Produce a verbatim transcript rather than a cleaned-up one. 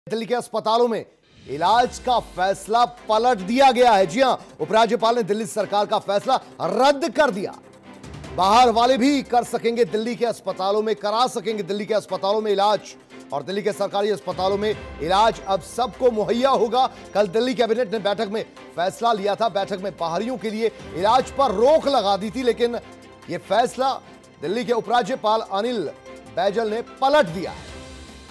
दिल्ली के अस्पतालों में इलाज का फैसला पलट दिया गया है। जी हां, उपराज्यपाल ने दिल्ली सरकार का फैसला रद्द कर दिया। बाहर वाले भी कर सकेंगे दिल्ली के अस्पतालों में, करा सकेंगे दिल्ली के अस्पतालों में इलाज, और दिल्ली के सरकारी अस्पतालों में इलाज अब सबको मुहैया होगा। कल दिल्ली कैबिनेट ने बैठक में फैसला लिया था। बैठक में बाहरियों के लिए इलाज पर रोक लगा दी थी, लेकिन यह फैसला दिल्ली के उपराज्यपाल अनिल बैजल ने पलट दिया है।